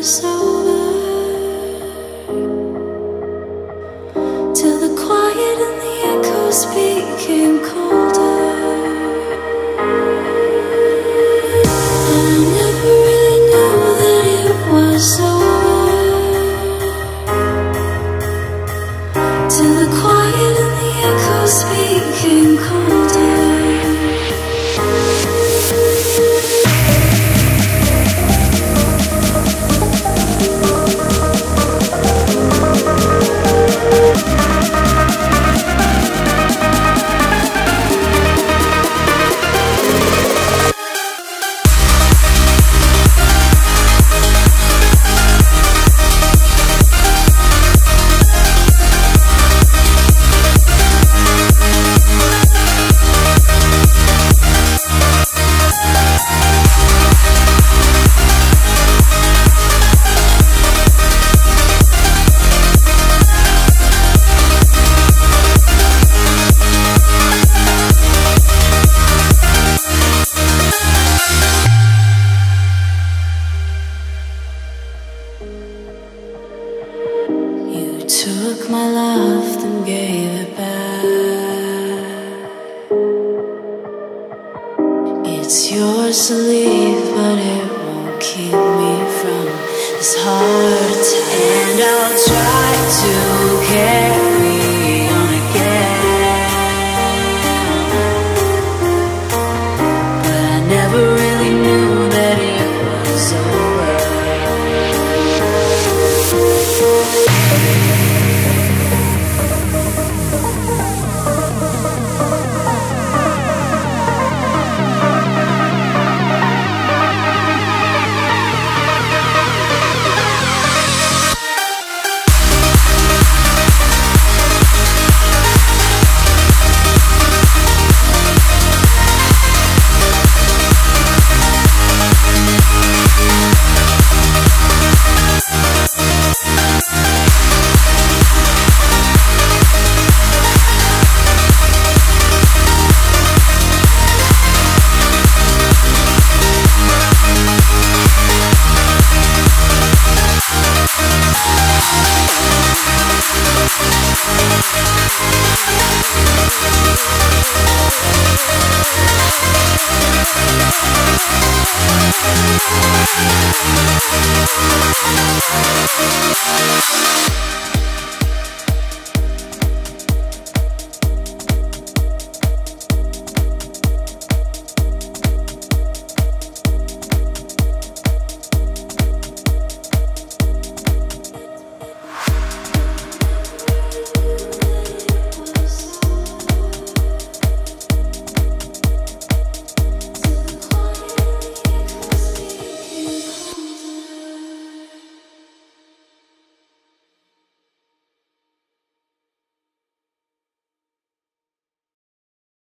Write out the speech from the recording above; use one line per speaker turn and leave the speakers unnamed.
was over, till the quiet and the echoes became colder. And I never really knew that it was over, till the quiet and the echoes became colder. Took my love, then gave it back. It's yours to leave, but it won't keep me from this heart attack. And I'll try to care